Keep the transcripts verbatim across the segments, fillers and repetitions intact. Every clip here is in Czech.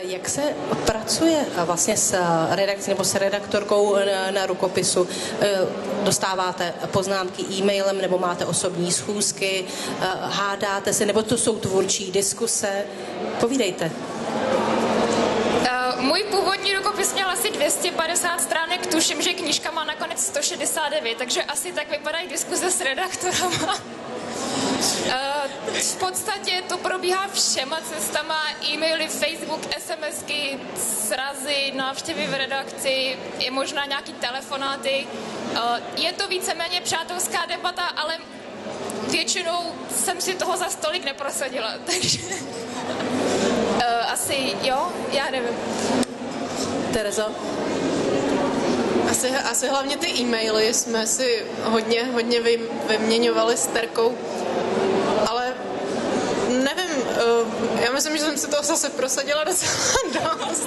Jak se pracuje vlastně s redakcí nebo s redaktorkou na, na rukopisu? Dostáváte poznámky e-mailem nebo máte osobní schůzky? Hádáte se nebo to jsou tvůrčí diskuse? Povídejte. Můj původní rukopis měl asi dvě stě padesát stránek, tuším, že knížka má nakonec sto šedesát devět, takže asi tak vypadají diskuze s redaktorama. V podstatě to probíhá všema cestama, e-maily, Facebook, SMSky, srazy, návštěvy v redakci, je možná nějaký telefonáty. Je to víceméně přátelská debata, ale většinou jsem si toho za stolik neprosadila, takže asi jo, já nevím. Terezo? Asi, asi hlavně ty e-maily jsme si hodně, hodně vyměňovali s Terkou, ale nevím, já myslím, že jsem si toho zase prosadila docela dost.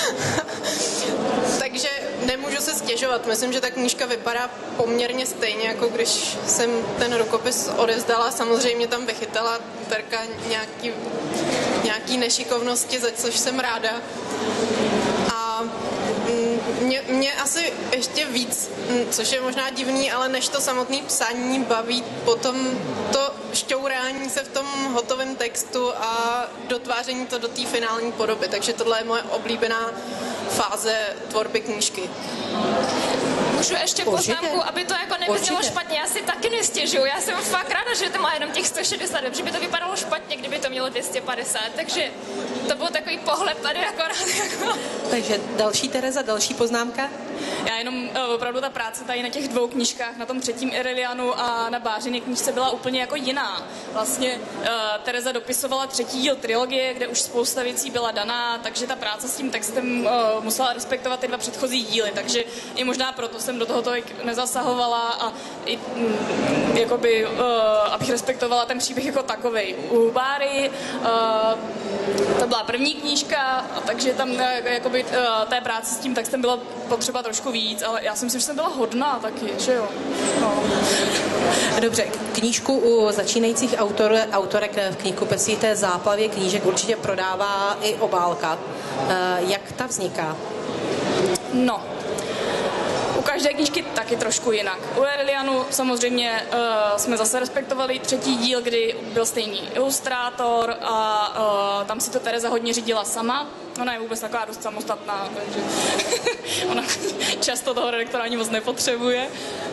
Takže nemůžu se stěžovat. Myslím, že ta knížka vypadá poměrně stejně, jako když jsem ten rukopis odevzdala. Samozřejmě tam vychytala Terka nějaký, nějaký nešikovnosti, za což jsem ráda. A mě, mě asi ještě víc, což je možná divný, ale než to samotné psaní baví potom to šťourání se v tom hotovém textu a dotváření to do té finální podoby. Takže tohle je moje oblíbená fáze tvorby knížky. Můžu ještě poznámku, aby to jako nevyznělo špatně. Já si taky nestěžuju. Já jsem fakt ráda, že to má jenom těch sto šedesát, že by to vypadalo špatně, kdyby to mělo dvě stě padesát. Takže to byl takový pohled tady akorát. Jako. Takže další Tereza, další poznámka? Já jenom opravdu ta práce tady na těch dvou knížkách, na tom třetím Irelianu a na Bářině knížce byla úplně jako jiná. Vlastně uh, Tereza dopisovala třetí díl trilogie, kde už spousta věcí byla daná, takže ta práce s tím textem uh, musela respektovat ty dva předchozí díly, takže i možná proto jsem do toho tolik nezasahovala a i, mm, jakoby, uh, abych respektovala ten příběh jako takovej. U Báry uh, to byla první knížka, a takže tam uh, jakoby, uh, té práce s tím textem bylo potřeba trošku víc, ale já si myslím, že jsem byla hodná taky, že jo. No. Dobře, knížku u začínajících autor, autorek v knihkupectví té záplavě knížek určitě prodává i obálka. Jak ta vzniká? No, u každé knížky taky trošku jinak. U Irelianu samozřejmě uh, jsme zase respektovali třetí díl, kdy byl stejný ilustrátor a uh, tam si to Tereza hodně řídila sama. Ona je vůbec taková dost samostatná, takže ona často toho redaktora ani moc nepotřebuje.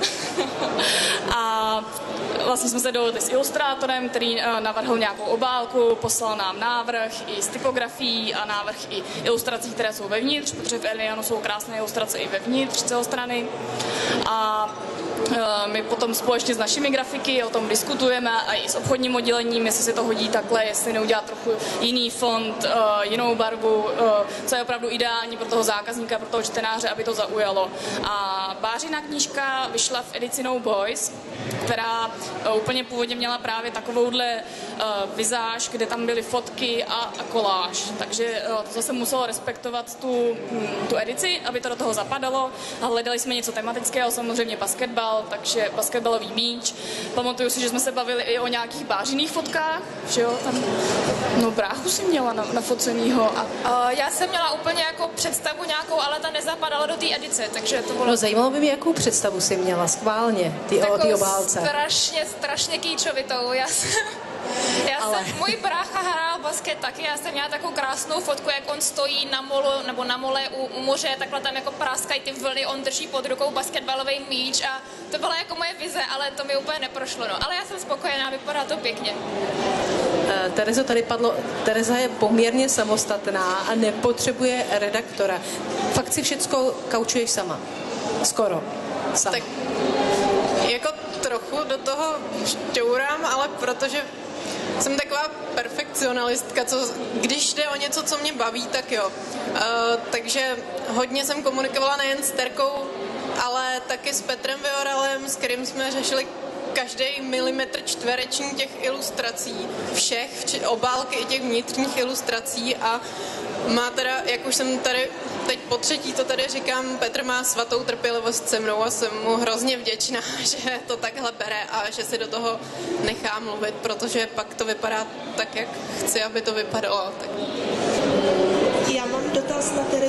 A vlastně jsme se dohodli s ilustrátorem, který navrhl nějakou obálku, poslal nám návrh i s typografií a návrh i ilustrací, které jsou vevnitř, protože v Irelianu jsou krásné ilustrace i vevnitř celostrany. A my potom společně s našimi grafiky o tom diskutujeme a i s obchodním oddělením, jestli se to hodí takhle, jestli neudělat trochu jiný font, jinou barvu, co je opravdu ideální pro toho zákazníka, pro toho čtenáře, aby to zaujalo. A Bářina knížka vyšla v edici No Boys, která úplně původně měla právě takovouhle vizáž, kde tam byly fotky a, a koláž. Takže to zase muselo respektovat tu, tu edici, aby to do toho zapadalo. A hledali jsme něco tematického, samozřejmě basketbal, takže basketbalový míč. Pamatuju si, že jsme se bavili i o nějakých Bářiných fotkách, že jo, tam, no bráchu si měla na, nafocenýho. A... Uh, já jsem měla úplně jako představu nějakou, ale ta nezapadala do té edice, takže to bylo... No zajímalo by mě, jakou představu si měla, schválně, ty, o té obálce. strašně, strašně kýčovitou. Já jsem... Já Ale... jsem, můj brácha hrál basket taky, já jsem měla takovou krásnou fotku, jak on stojí na molu, nebo na mole u, u moře, takhle tam jako práskají ty vlny, on drží pod rukou basketbalový míč a to byla jako moje vize, ale to mi úplně neprošlo, no. Ale já jsem spokojená, vypadá to pěkně. Uh, Terezo, tady padlo, Tereza je poměrně samostatná a nepotřebuje redaktora. Fakt si všecko kaučuješ sama. Skoro. Sama. Tak jako trochu do toho šťourám, ale protože jsem taková perfekcionalistka, co, když jde o něco, co mě baví, tak jo. Uh, takže hodně jsem komunikovala nejen s Terkou, ale taky s Petrem Viorelem, s kterým jsme řešili každý milimetr čtvereční těch ilustrací, všech, vči, obálky i těch vnitřních ilustrací a má teda, jak už jsem tady teď po třetí to tady říkám, Petr má svatou trpělivost se mnou a jsem mu hrozně vděčná, že to takhle bere a že si do toho nechá mluvit, protože pak to vypadá tak, jak chci, aby to vypadalo. Tak... Já mám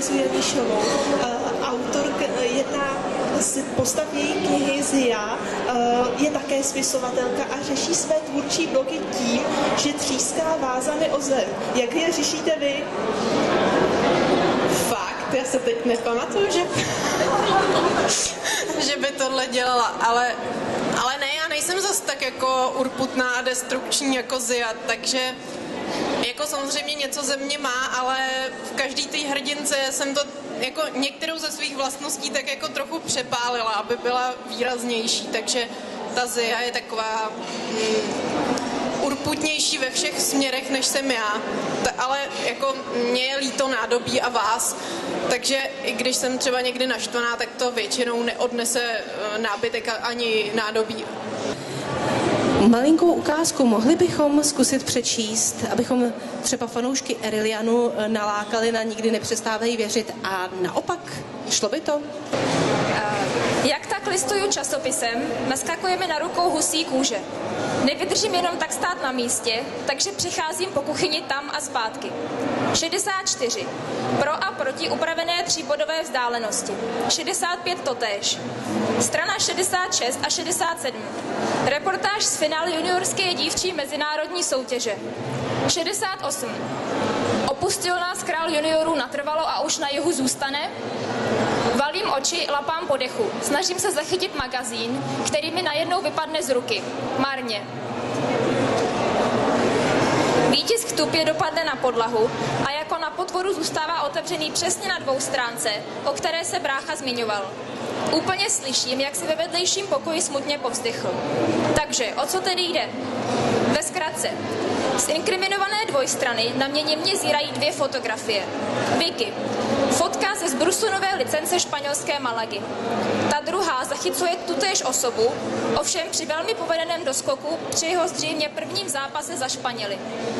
Terezu Janíšovou. Autor, jedna z postav její knihy Zia je také spisovatelka a řeší své tvůrčí bloky tím, že tříská vázany o zem. Jak je řešíte vy? Fakt, já se teď nepamatuju, že, že by tohle dělala, ale, ale ne, já nejsem zas tak jako urputná a destrukční jako Zia, takže jako samozřejmě něco ze mě má, ale v každý té hrdince jsem to jako některou ze svých vlastností tak jako trochu přepálila, aby byla výraznější, takže ta Zia je taková mm, urputnější ve všech směrech, než jsem já. Ta, ale jako mě je líto nádobí a vás, takže i když jsem třeba někdy naštvaná, tak to většinou neodnese nábytek ani nádobí. Malinkou ukázku mohli bychom zkusit přečíst, abychom třeba fanoušky Aurelianu nalákali na Nikdy nepřestávají věřit a naopak, šlo by to? Jak tak listuju časopisem, naskakujeme na rukou husí kůže. Nevydržím jenom tak stát na místě, takže přecházím po kuchyni tam a zpátky. šedesát čtyři. Pro a proti upravené tříbodové vzdálenosti. šedesát pět totéž. Strana šedesát šest a šedesát sedm. Reportáž z finále juniorské dívčí mezinárodní soutěže. šedesát osm. Opustil nás král juniorů natrvalo a už na jihu zůstane? Valím oči, lapám po dechu. Snažím se zachytit magazín, který mi najednou vypadne z ruky. Marně. Výtisk tupě dopadne na podlahu a jako na potvoru zůstává otevřený přesně na dvou stránce, o které se brácha zmiňoval. Úplně slyším, jak si ve vedlejším pokoji smutně povzdychl. Takže, o co tedy jde? Ve zkratce. Z inkriminované dvojstrany na mě němě zírají dvě fotografie. Vicky. Fotka ze zbrusu nové licence španělské Malagy. Ta druhá zachycuje tutéž osobu, ovšem při velmi povedeném doskoku při jeho zřejmě prvním zápase za Španěly.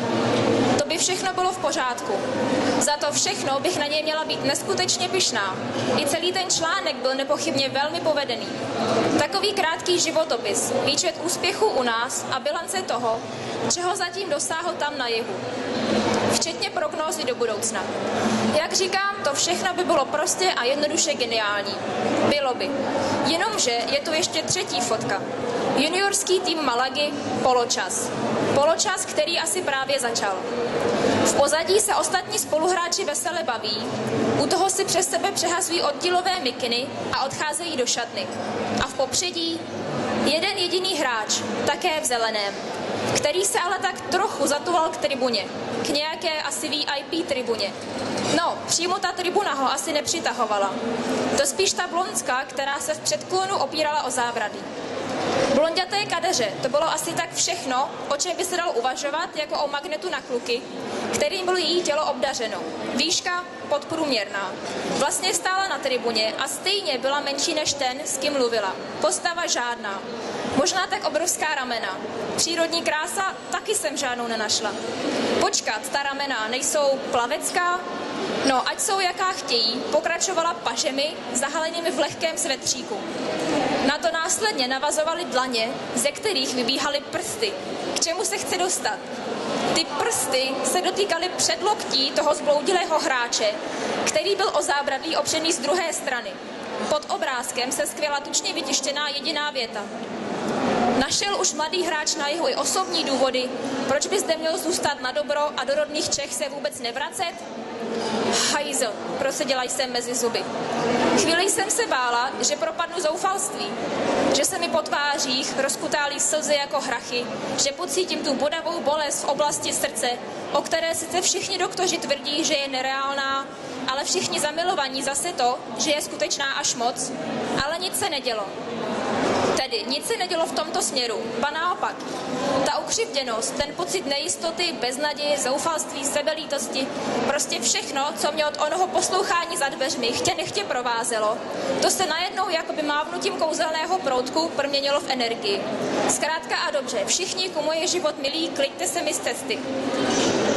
To by všechno bylo v pořádku. Za to všechno bych na něj měla být neskutečně pyšná. I celý ten článek byl nepochybně velmi povedený. Takový krátký životopis, výčet úspěchů u nás a bilance toho, čeho zatím dosáhl tam na jihu. Včetně prognózy do budoucna. Jak říkám, to všechno by bylo prostě a jednoduše geniální. Bylo by. Jenomže je tu ještě třetí fotka. Juniorský tým Malagy Poločas. Poločas, který asi právě začal. V pozadí se ostatní spoluhráči vesele baví, u toho si přes sebe přehazují oddílové mikiny a odcházejí do šatny. A v popředí jeden jediný hráč, také v zeleném, který se ale tak trochu zatuval k tribuně, k nějaké asi V I P tribuně. No, přímo ta tribuna ho asi nepřitahovala. To spíš ta blondská, která se v předklonu opírala o zábrady. Blonďaté kadeře, to bylo asi tak všechno, o čem by se dalo uvažovat jako o magnetu na kluky, kterým bylo její tělo obdařeno. Výška podprůměrná. Vlastně stála na tribuně a stejně byla menší než ten, s kým mluvila. Postava žádná. Možná tak obrovská ramena. Přírodní krása taky jsem žádnou nenašla. Počkat, ta ramena nejsou plavecká? No, ať jsou jaká chtějí, pokračovala pažemi zahalenými v lehkém svetříku. Na to následně navazovaly dlaně, ze kterých vybíhaly prsty. K čemu se chci dostat? Ty prsty se dotýkaly předloktí toho zbloudilého hráče, který byl o zábradlí opřený z druhé strany. Pod obrázkem se skvěla tučně vytištěná jediná věta. Našel už mladý hráč na jihu i osobní důvody, proč by zde měl zůstat na dobro a do rodných Čech se vůbec nevracet? Hajzl, proseděla jsem mezi zuby. Chvíli jsem se bála, že propadnu zoufalství, že se mi po tvářích rozkutálí slzy jako hrachy, že pocítím tu bodavou bolest v oblasti srdce, o které sice všichni doktoři tvrdí, že je nereálná, ale všichni zamilovaní zase to, že je skutečná až moc, ale nic se nedělo. Tedy nic se nedělo v tomto směru, ba naopak. Ta ukřivděnost, ten pocit nejistoty, beznaděje, zoufalství, sebelítosti, prostě všechno, co mě od onoho poslouchání za dveřmi chtě nechtě provázelo, to se najednou jakoby mávnutím kouzelného proutku proměnilo v energii. Zkrátka a dobře, všichni, komu je život milý, kliďte se mi z cesty.